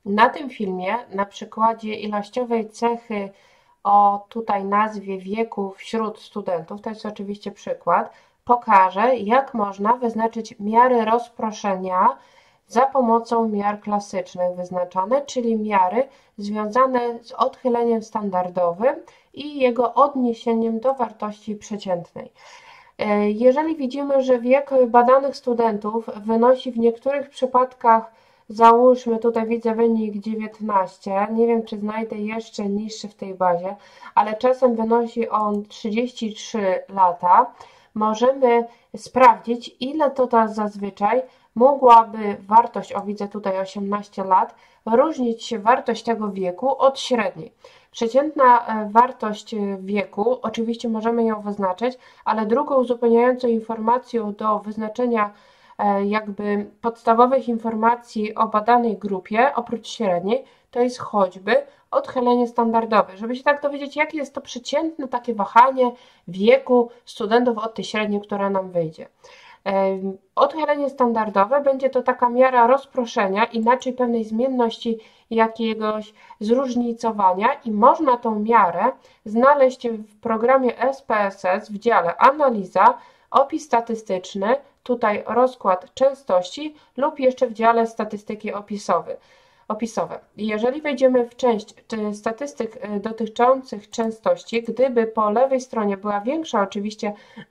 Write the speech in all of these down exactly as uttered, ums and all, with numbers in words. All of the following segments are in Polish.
Na tym filmie, na przykładzie ilościowej cechy o tutaj nazwie wieku wśród studentów, to jest oczywiście przykład, pokażę, jak można wyznaczyć miary rozproszenia za pomocą miar klasycznych wyznaczone, czyli miary związane z odchyleniem standardowym i jego odniesieniem do wartości przeciętnej. Jeżeli widzimy, że wiek badanych studentów wynosi w niektórych przypadkach, załóżmy, tutaj widzę wynik dziewiętnaście, nie wiem, czy znajdę jeszcze niższy w tej bazie, ale czasem wynosi on trzydzieści trzy lata, możemy sprawdzić, ile to ta zazwyczaj mogłaby wartość, o widzę tutaj osiemnaście lat, różnić się wartość tego wieku od średniej. Przeciętna wartość wieku, oczywiście możemy ją wyznaczyć, ale drugą uzupełniającą informacją do wyznaczenia jakby podstawowych informacji o badanej grupie, oprócz średniej, to jest choćby odchylenie standardowe, żeby się tak dowiedzieć, jakie jest to przeciętne takie wahanie wieku studentów od tej średniej, która nam wyjdzie. Odchylenie standardowe będzie to taka miara rozproszenia, inaczej pewnej zmienności jakiegoś zróżnicowania i można tą miarę znaleźć w programie S P S S w dziale analiza, opis statystyczny, tutaj rozkład częstości lub jeszcze w dziale statystyki opisowe. opisowe. Jeżeli wejdziemy w część statystyk dotyczących częstości, gdyby po lewej stronie była większa, oczywiście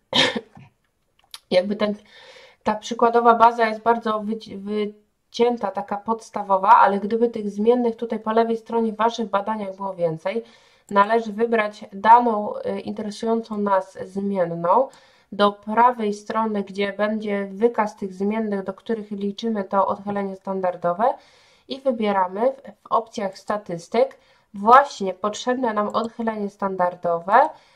jakby ten, ta przykładowa baza jest bardzo wycięta, taka podstawowa, ale gdyby tych zmiennych tutaj po lewej stronie w Waszych badaniach było więcej, należy wybrać daną interesującą nas zmienną. Do prawej strony, gdzie będzie wykaz tych zmiennych, do których liczymy to odchylenie standardowe i wybieramy w opcjach statystyk właśnie potrzebne nam odchylenie standardowe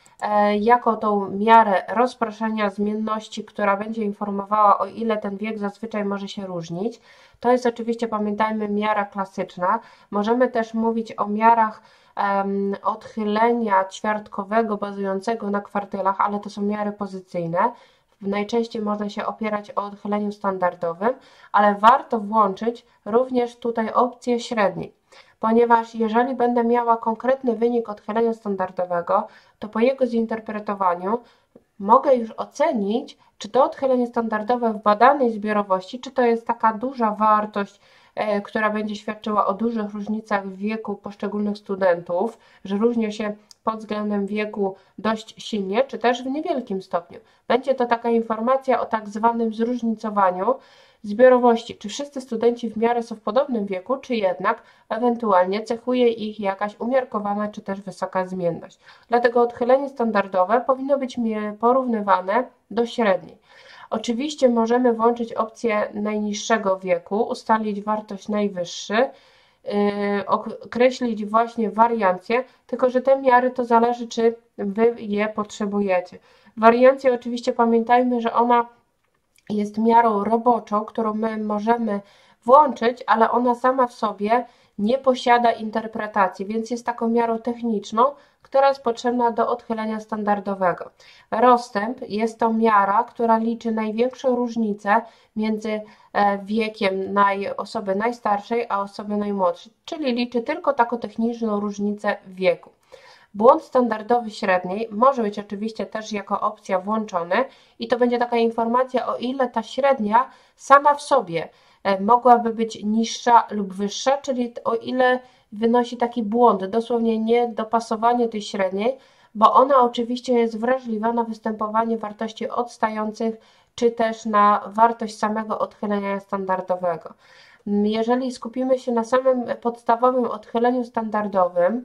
jako tą miarę rozproszenia zmienności, która będzie informowała, o ile ten wiek zazwyczaj może się różnić. To jest oczywiście, pamiętajmy, miara klasyczna. Możemy też mówić o miarach um, odchylenia ćwiartkowego bazującego na kwartylach, ale to są miary pozycyjne. Najczęściej można się opierać o odchyleniu standardowym, ale warto włączyć również tutaj opcję średniej, ponieważ jeżeli będę miała konkretny wynik odchylenia standardowego, to po jego zinterpretowaniu mogę już ocenić, czy to odchylenie standardowe w badanej zbiorowości, czy to jest taka duża wartość, e, która będzie świadczyła o dużych różnicach w wieku poszczególnych studentów, że różnią się pod względem wieku dość silnie, czy też w niewielkim stopniu. Będzie to taka informacja o tak zwanym zróżnicowaniu zbiorowości, czy wszyscy studenci w miarę są w podobnym wieku, czy jednak ewentualnie cechuje ich jakaś umiarkowana, czy też wysoka zmienność. Dlatego odchylenie standardowe powinno być porównywane do średniej. Oczywiście możemy włączyć opcję najniższego wieku, ustalić wartość najwyższy, Yy, określić właśnie wariancję, tylko że te miary to zależy, czy Wy je potrzebujecie. Wariancję oczywiście pamiętajmy, że ona jest miarą roboczą, którą my możemy włączyć, ale ona sama w sobie nie posiada interpretacji, więc jest taką miarą techniczną, która jest potrzebna do odchylenia standardowego. Rozstęp jest to miara, która liczy największą różnicę między wiekiem naj, osoby najstarszej a osoby najmłodszej, czyli liczy tylko taką techniczną różnicę w wieku. Błąd standardowy średniej może być oczywiście też jako opcja włączony i to będzie taka informacja, o ile ta średnia sama w sobie mogłaby być niższa lub wyższa, czyli o ile wynosi taki błąd, dosłownie niedopasowanie tej średniej, bo ona oczywiście jest wrażliwa na występowanie wartości odstających, czy też na wartość samego odchylenia standardowego. Jeżeli skupimy się na samym podstawowym odchyleniu standardowym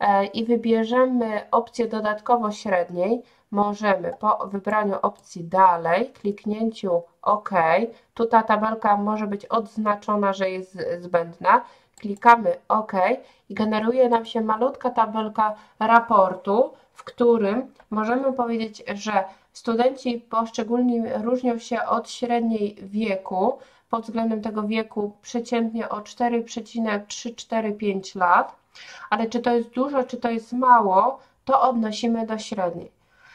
i wybierzemy opcję dodatkowo średniej, możemy po wybraniu opcji dalej, kliknięciu OK, tu ta tabelka może być odznaczona, że jest zbędna, klikamy OK i generuje nam się malutka tabelka raportu, w którym możemy powiedzieć, że studenci poszczególni różnią się od średniej wieku, pod względem tego wieku przeciętnie o cztery przecinek trzy cztery pięć lat, ale czy to jest dużo, czy to jest mało, to odnosimy do średniej.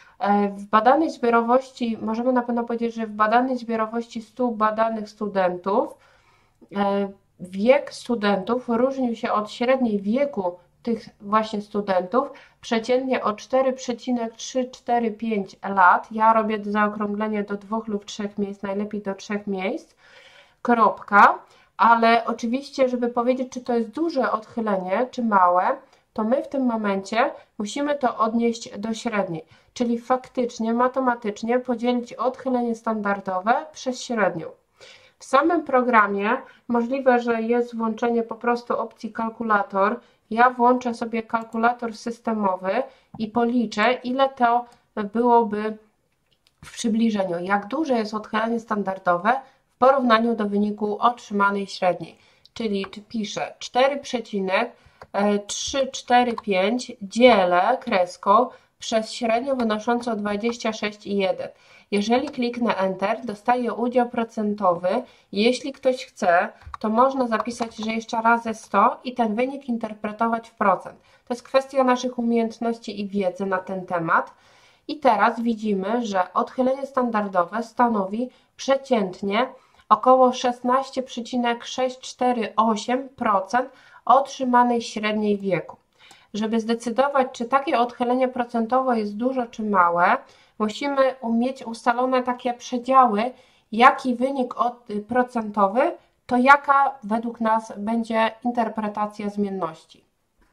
W badanej zbiorowości, możemy na pewno powiedzieć, że w badanej zbiorowości stu badanych studentów wiek studentów różnił się od średniej wieku tych właśnie studentów przeciętnie o cztery przecinek trzy cztery pięć lat. Ja robię zaokrąglenie do dwóch lub trzech miejsc, najlepiej do trzech miejsc, kropka. Ale oczywiście, żeby powiedzieć, czy to jest duże odchylenie, czy małe, to my w tym momencie musimy to odnieść do średniej, czyli faktycznie, matematycznie podzielić odchylenie standardowe przez średnią. W samym programie możliwe, że jest włączenie po prostu opcji kalkulator. Ja włączę sobie kalkulator systemowy i policzę, ile to byłoby w przybliżeniu, jak duże jest odchylenie standardowe w porównaniu do wyniku otrzymanej średniej. Czyli piszę cztery przecinek trzy cztery pięć dzielę kreską przez średnią wynoszącą dwadzieścia sześć przecinek jeden. Jeżeli kliknę Enter, dostaję udział procentowy. Jeśli ktoś chce, to można zapisać, że jeszcze razy sto i ten wynik interpretować w procent. To jest kwestia naszych umiejętności i wiedzy na ten temat. I teraz widzimy, że odchylenie standardowe stanowi przeciętnie około szesnaście przecinek sześćset czterdzieści osiem procent otrzymanej średniej wieku. Żeby zdecydować, czy takie odchylenie procentowe jest duże czy małe, musimy mieć ustalone takie przedziały, jaki wynik procentowy, to jaka według nas będzie interpretacja zmienności.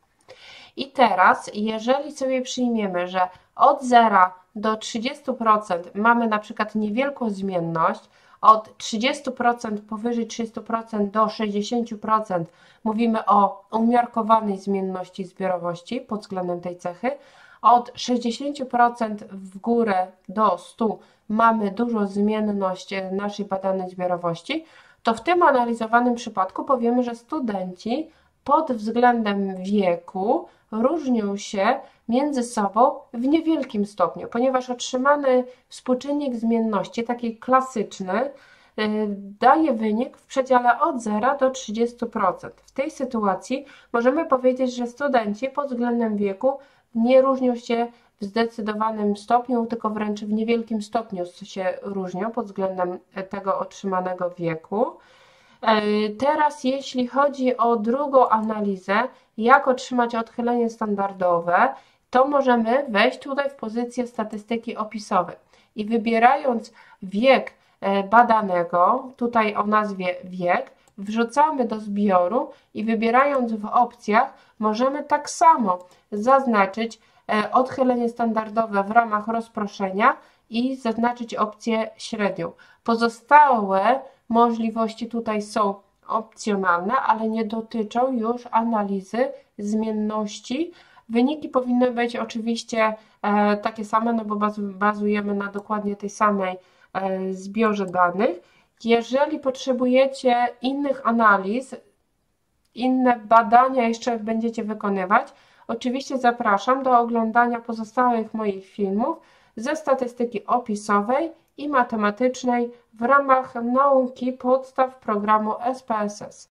I teraz, jeżeli sobie przyjmiemy, że od zera do trzydziestu procent mamy na przykład niewielką zmienność, od trzydziestu procent powyżej trzydziestu procent do sześćdziesięciu procent mówimy o umiarkowanej zmienności zbiorowości pod względem tej cechy, od sześćdziesięciu procent w górę do stu procent mamy dużą zmienność naszej badanej zbiorowości, to w tym analizowanym przypadku powiemy, że studenci pod względem wieku różnią się między sobą w niewielkim stopniu, ponieważ otrzymany współczynnik zmienności, taki klasyczny, daje wynik w przedziale od zera do trzydziestu procent. W tej sytuacji możemy powiedzieć, że studenci pod względem wieku nie różnią się w zdecydowanym stopniu, tylko wręcz w niewielkim stopniu się różnią pod względem tego otrzymanego wieku. Teraz jeśli chodzi o drugą analizę, jak otrzymać odchylenie standardowe, to możemy wejść tutaj w pozycję statystyki opisowej i wybierając wiek badanego, tutaj o nazwie wiek, wrzucamy do zbioru i wybierając w opcjach możemy tak samo zaznaczyć odchylenie standardowe w ramach rozproszenia i zaznaczyć opcję średnią. Pozostałe możliwości tutaj są opcjonalne, ale nie dotyczą już analizy zmienności. Wyniki powinny być oczywiście e, takie same, no bo bazujemy na dokładnie tej samej e, zbiorze danych. Jeżeli potrzebujecie innych analiz, inne badania jeszcze będziecie wykonywać, oczywiście zapraszam do oglądania pozostałych moich filmów ze statystyki opisowej i matematycznej w ramach nauki podstaw programu S P S S.